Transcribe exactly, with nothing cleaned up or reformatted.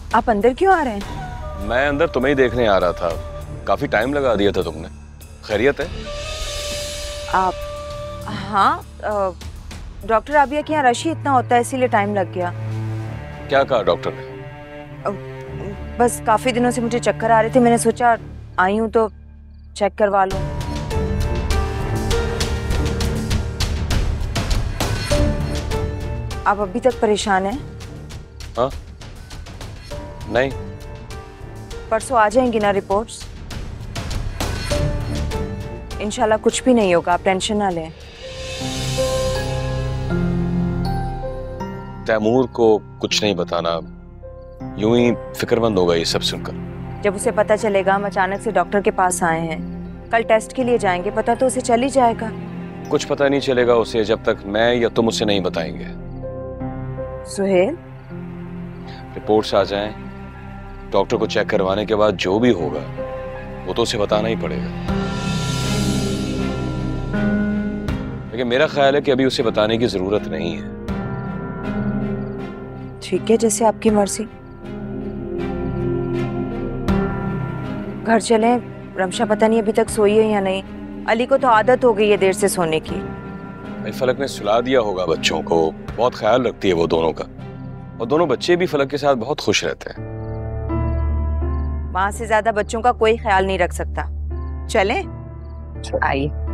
आप अंदर क्यों आ रहे हैं? मैं अंदर तुम्हें ही देखने आ रहा था। काफी टाइम लगा दिया था तुमने। खैरियत है? आप हाँ, डॉक्टर आबिया के यहाँ रश ही इतना होता है इसीलिए टाइम लग गया। क्या कहा डॉक्टर ने? बस काफी दिनों से मुझे चक्कर आ रहे थे, मैंने सोचा आई हूँ तो चेक करवा लूं। आप अभी तक परेशान हैं? हाँ? नहीं। परसों आ जाएंगी ना रिपोर्ट्स? इंशाल्लाह कुछ भी नहीं होगा, आप टेंशन ना लें। तैमूर को कुछ नहीं बताना, यूं ही फिक्रमंद होगा ये सब सुनकर। जब उसे पता चलेगा हम अचानक से डॉक्टर के पास आए हैं, कल टेस्ट के लिए जाएंगे, पता तो उसे चल ही जाएगा। कुछ पता नहीं चलेगा उसे जब तक मैं या तुम उसे नहीं बताएंगे। सुहेल, रिपोर्ट्स आ जाएं, डॉक्टर को चेक करवाने के बाद जो भी होगा वो तो उसे बताना ही पड़ेगा। लेकिन मेरा ख्याल है कि अभी उसे बताने की जरूरत नहीं है। ठीक है, जैसे आपकी मर्जी। घर चलें। रमशा पता नहीं अभी तक सोई है या नहीं। अली को तो आदत हो गई है देर से सोने की। भाई फलक ने सुला दिया होगा बच्चों को, बहुत ख्याल रखती है वो दोनों का, और दोनों बच्चे भी फलक के साथ बहुत खुश रहते हैं। माँ से ज्यादा बच्चों का कोई ख्याल नहीं रख सकता। चलें? आइए।